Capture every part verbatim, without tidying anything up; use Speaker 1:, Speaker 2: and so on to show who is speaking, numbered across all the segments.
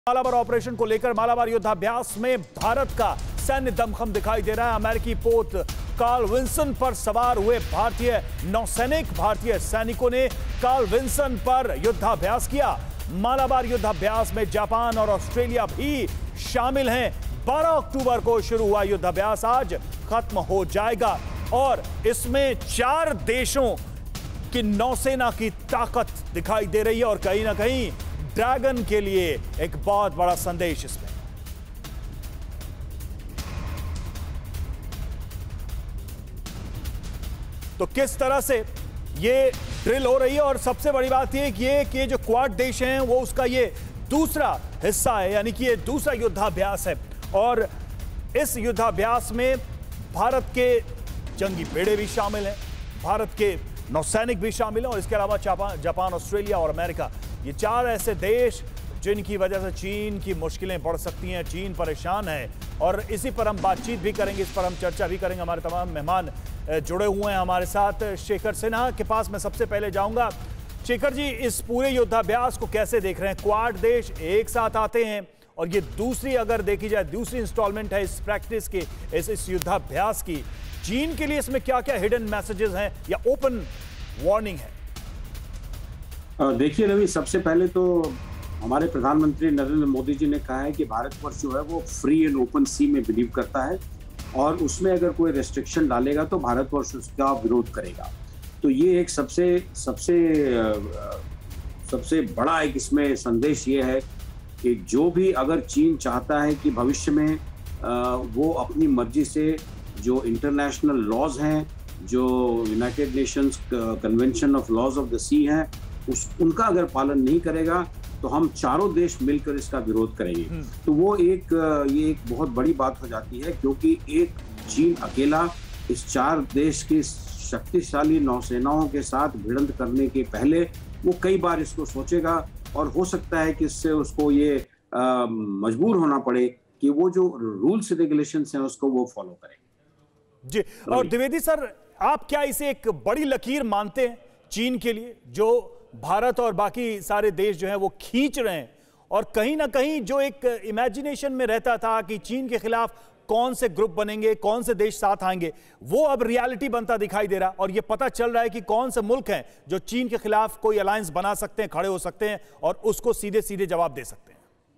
Speaker 1: Malabar operation को लेकर मालाबार युद्धाभ्यास में भारत का सैन्य दमखम दिखाई दे रहा है। अमेरिकी पोत कार्ल विल्सन पर सवार हुए भारतीय नौसैनिक भारतीय सैनिकों ने कार्ल विल्सन पर युद्धाभ्यास किया। मालाबार युद्धाभ्यास में जापान और ऑस्ट्रेलिया भी शामिल हैं। बारह अक्टूबर को शुरू हुआ युद्धाभ्यास आज खत्म हो जाएगा और इसमें चार देशों की नौसेना की ताकत दिखाई दे रही है और कहीं ना कहीं ड्रैगन के लिए एक बहुत बड़ा संदेश इसमें। तो किस तरह से ये ड्रिल हो रही है और सबसे बड़ी बात यह कि ये कि जो क्वाड देश हैं वो उसका ये दूसरा हिस्सा है, यानी कि ये दूसरा युद्धाभ्यास है और इस युद्धाभ्यास में भारत के जंगी बेड़े भी शामिल हैं, भारत के नौसैनिक भी शामिल हैं और इसके अलावा जापान जापान ऑस्ट्रेलिया और अमेरिका, ये चार ऐसे देश जिनकी वजह से चीन की मुश्किलें बढ़ सकती हैं। चीन परेशान है और इसी पर हम बातचीत भी करेंगे, इस पर हम चर्चा भी करेंगे। हमारे तमाम मेहमान जुड़े हुए हैं हमारे साथ। शेखर सिन्हा के पास मैं सबसे पहले जाऊंगा। शेखर जी, इस पूरे युद्धाभ्यास को कैसे देख रहे हैं? क्वाड देश एक साथ आते हैं और ये दूसरी अगर देखी जाए दूसरी इंस्टॉलमेंट है इस प्रैक्टिस की, इस, इस युद्धाभ्यास की। चीन के लिए इसमें क्या क्या हिडन मैसेजेस हैं या ओपन वार्निंग है?
Speaker 2: देखिए रवि, सबसे पहले तो हमारे प्रधानमंत्री नरेंद्र मोदी जी ने कहा है कि भारतवर्ष जो है वो फ्री एंड ओपन सी में बिलीव करता है और उसमें अगर कोई रेस्ट्रिक्शन डालेगा तो भारतवर्ष उसका विरोध करेगा। तो ये एक सबसे सबसे सबसे बड़ा एक इसमें संदेश ये है कि जो भी अगर चीन चाहता है कि भविष्य में वो अपनी मर्जी से जो इंटरनेशनल लॉज हैं, जो United Nations convention of laws of the sea हैं, उस उनका अगर पालन नहीं करेगा तो हम चारों देश मिलकर इसका विरोध करेंगे। तो वो एक ये एक बहुत बड़ी बात हो जाती है क्योंकि एक चीन अकेला इस चार देश की शक्तिशाली नौसेनाओं के साथ भिड़ंत करने के पहले वो कई बार इसको सोचेगा और हो सकता है कि इससे उसको ये आ, मजबूर होना पड़े कि वो जो रूल्स रेगुलेशंस हैं उसको वो फॉलो करें।
Speaker 1: जी, और द्विवेदी सर, आप क्या इसे एक बड़ी लकीर मानते हैं चीन के लिए, जो भारत और बाकी सारे देश जो हैं वो खींच रहे हैं और कहीं ना कहीं जो एक इमेजिनेशन में रहता था कि चीन के खिलाफ कौन से ग्रुप बनेंगे, कौन से देश साथ आएंगे, वो अब रियलिटी बनता दिखाई दे रहा और ये पता चल रहा है कि कौन से मुल्क हैं जो चीन के खिलाफ कोई अलायंस बना सकते हैं, खड़े हो सकते हैं और उसको सीधे सीधे जवाब दे सकते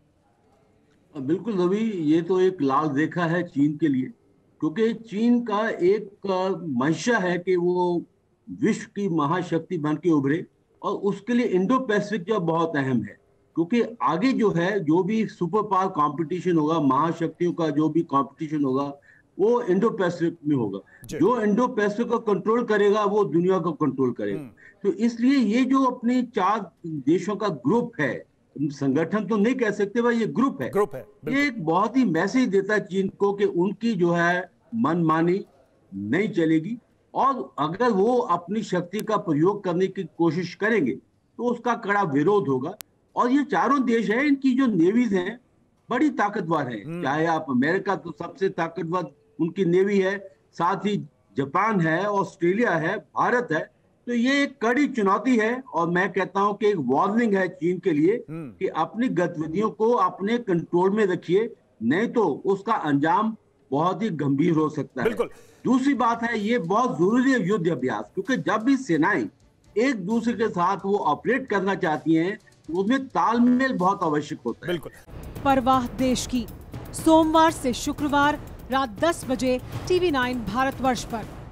Speaker 1: हैं।
Speaker 3: बिल्कुल रवि, ये तो एक लाल रेखा है चीन के लिए, क्योंकि चीन का एक मंशा है कि वो विश्व की महाशक्ति बन के उभरे और उसके लिए इंडो पैसिफिक जो बहुत अहम है, क्योंकि आगे जो है जो भी सुपर पावर कंपटीशन होगा, महाशक्तियों का जो भी कंपटीशन होगा वो इंडो पैसिफिक में होगा। जो इंडो पैसिफिक को कंट्रोल करेगा वो दुनिया को कंट्रोल करेगा। तो इसलिए ये जो अपने चार देशों का ग्रुप है, संगठन तो नहीं कह सकते भाई, ये ग्रुप है, ग्रुप है ये एक बहुत ही मैसेज देता है चीन को कि उनकी जो है मनमानी नहीं चलेगी और अगर वो अपनी शक्ति का प्रयोग करने की कोशिश करेंगे तो उसका कड़ा विरोध होगा। और ये चारों देश हैं, इनकी जो नेवीज हैं बड़ी ताकतवर है, चाहे आप अमेरिका तो सबसे ताकतवर उनकी नेवी है, साथ ही जापान है, ऑस्ट्रेलिया है, भारत है। तो ये एक कड़ी चुनौती है और मैं कहता हूं कि एक वार्निंग है चीन के लिए कि अपनी गतिविधियों को अपने कंट्रोल में रखिए, नहीं तो उसका अंजाम बहुत ही गंभीर हो सकता है। दूसरी बात है, ये बहुत जरूरी है युद्ध अभ्यास, क्योंकि जब भी सेनाएं एक दूसरे के साथ वो ऑपरेट करना चाहती हैं तो उसमें तालमेल बहुत आवश्यक होता है। बिल्कुल।
Speaker 4: परवाह देश की, सोमवार से शुक्रवार रात दस बजे टीवी नाइन भारतवर्ष पर।